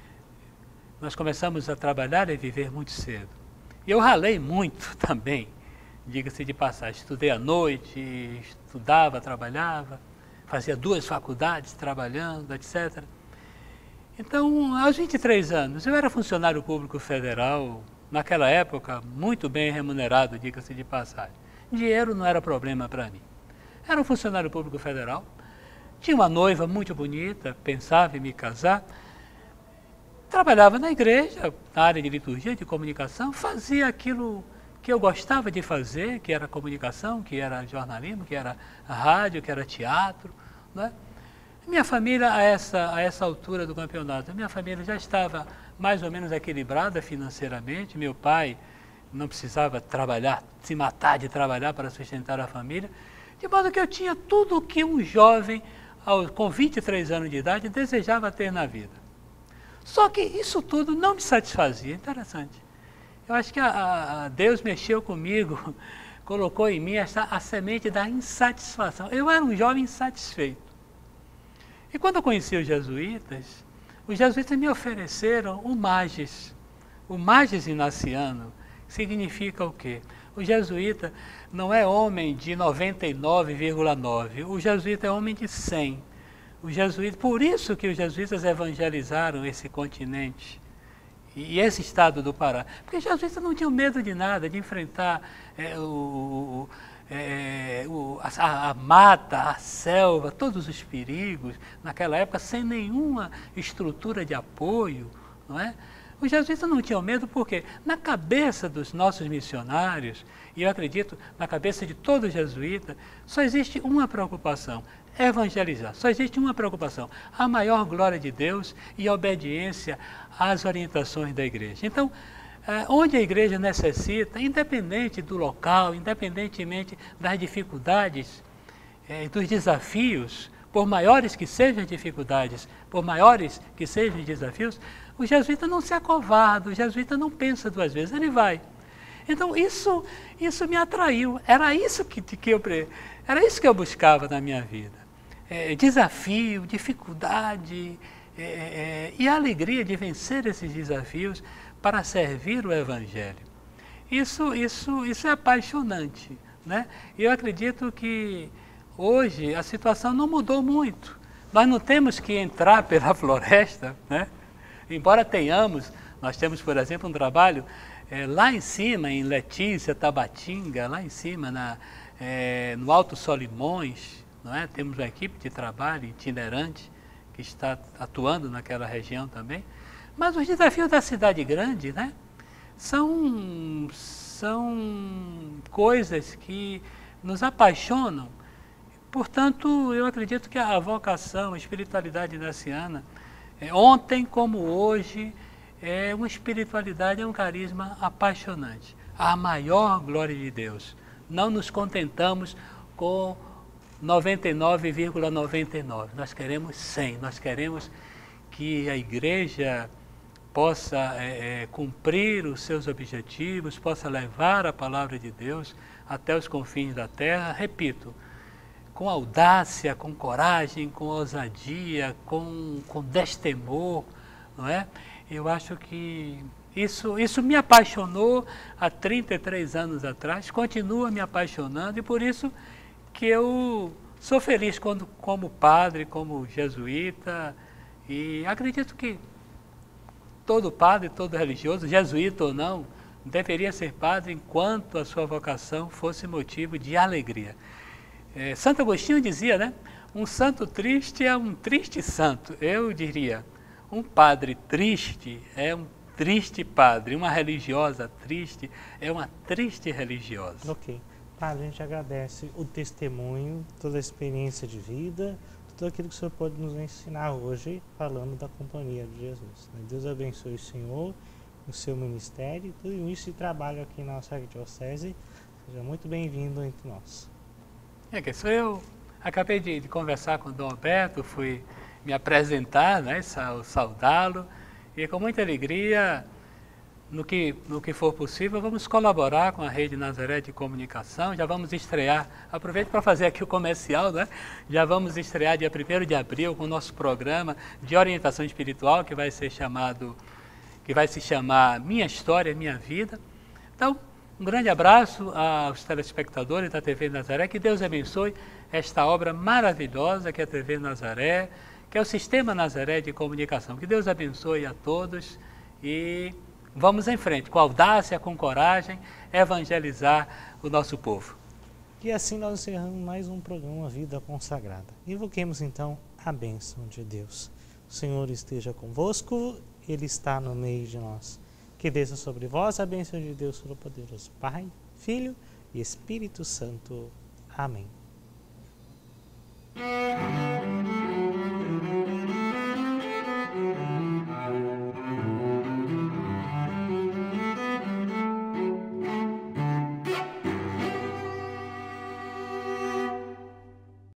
nós começamos a trabalhar e viver muito cedo. E eu ralei muito também, diga-se de passagem, estudei à noite, estudava, trabalhava, fazia duas faculdades trabalhando, etcétera. Então, aos vinte e três anos, eu era funcionário público federal, naquela época, muito bem remunerado, diga-se de passagem. Dinheiro não era problema para mim. Era um funcionário público federal, tinha uma noiva muito bonita, pensava em me casar, trabalhava na igreja, na área de liturgia, de comunicação, fazia aquilo que eu gostava de fazer, que era comunicação, que era jornalismo, que era rádio, que era teatro, né? Minha família, a essa, a essa altura do campeonato, minha família já estava mais ou menos equilibrada financeiramente. Meu pai não precisava trabalhar, se matar de trabalhar para sustentar a família, de modo que eu tinha tudo o que um jovem ao, com vinte e três anos de idade desejava ter na vida. Só que isso tudo não me satisfazia. Interessante. Eu acho que a, a Deus mexeu comigo, colocou em mim essa, a semente da insatisfação. Eu era um jovem insatisfeito. E quando eu conheci os jesuítas, os jesuítas me ofereceram o Magis. O Magis inaciano significa o quê? O jesuíta não é homem de noventa e nove vírgula nove, o jesuíta é homem de cem. O jesuíta, por isso que os jesuítas evangelizaram esse continente e esse estado do Pará. Porque os jesuítas não tinham medo de nada, de enfrentar é, o... É, o, a, a mata, a selva, todos os perigos, naquela época, sem nenhuma estrutura de apoio, não é? Os jesuítas não tinham medo porque, na cabeça dos nossos missionários, e eu acredito na cabeça de todo jesuíta, só existe uma preocupação, evangelizar. Só existe uma preocupação, a maior glória de Deus e a obediência às orientações da igreja. Então, É, onde a igreja necessita, independente do local, independentemente das dificuldades, é, dos desafios, por maiores que sejam as dificuldades, por maiores que sejam os desafios, o jesuíta não se acovarda, o jesuíta não pensa duas vezes, ele vai. Então isso, isso me atraiu, era isso que, que, eu, era isso que eu buscava na minha vida. É, desafio, dificuldade é, é, e a alegria de vencer esses desafios para servir o Evangelho. Isso, isso, isso é apaixonante, né? E eu acredito que hoje a situação não mudou muito. Nós não temos que entrar pela floresta, né? Embora tenhamos, nós temos, por exemplo, um trabalho é, lá em cima, em Letícia, Tabatinga, lá em cima, na, é, no Alto Solimões, não é? Temos uma equipe de trabalho itinerante que está atuando naquela região também. Mas os desafios da cidade grande, né, são, são coisas que nos apaixonam. Portanto, eu acredito que a vocação, a espiritualidade inaciana É, ontem como hoje, é uma espiritualidade, é um carisma apaixonante. A maior glória de Deus. Não nos contentamos com noventa e nove vírgula noventa e nove. Nós queremos cem. Nós queremos que a igreja possa é, é, cumprir os seus objetivos, possa levar a palavra de Deus até os confins da terra. Repito, com audácia, com coragem, com ousadia, com, com destemor, não é? Eu acho que isso, isso me apaixonou há trinta e três anos atrás, continua me apaixonando, e por isso que eu sou feliz quando, como padre, como jesuíta, e acredito que todo padre, todo religioso, jesuíta ou não, deveria ser padre enquanto a sua vocação fosse motivo de alegria. É, Santo Agostinho dizia, né? Um santo triste é um triste santo. Eu diria, um padre triste é um triste padre. Uma religiosa triste é uma triste religiosa.
Ok. Padre, a gente agradece o testemunho, toda a experiência de vida, tudo aquilo que o Senhor pode nos ensinar hoje, falando da companhia de Jesus. Deus abençoe o Senhor, o seu ministério, tudo isso e trabalho aqui na nossa arquidiocese. Seja muito bem-vindo entre nós.
É que sou eu. Acabei de, de conversar com o Dom Alberto, fui me apresentar, né, saudá-lo, e com muita alegria, no que, no que for possível, vamos colaborar com a Rede Nazaré de Comunicação. Já vamos estrear, aproveito para fazer aqui o comercial, né? Já vamos estrear dia primeiro de abril com o nosso programa de orientação espiritual, que vai ser chamado, que vai se chamar Minha História, Minha Vida. Então, um grande abraço aos telespectadores da T V Nazaré, que Deus abençoe esta obra maravilhosa que é a T V Nazaré, que é o Sistema Nazaré de Comunicação. Que Deus abençoe a todos e vamos em frente, com audácia, com coragem, evangelizar o nosso povo.
E assim nós encerramos mais um programa Vida Consagrada. Invoquemos então a bênção de Deus. O Senhor esteja convosco, Ele está no meio de nós. Que desça sobre vós a bênção de Deus Todo-Poderoso, Pai, Filho e Espírito Santo. Amém.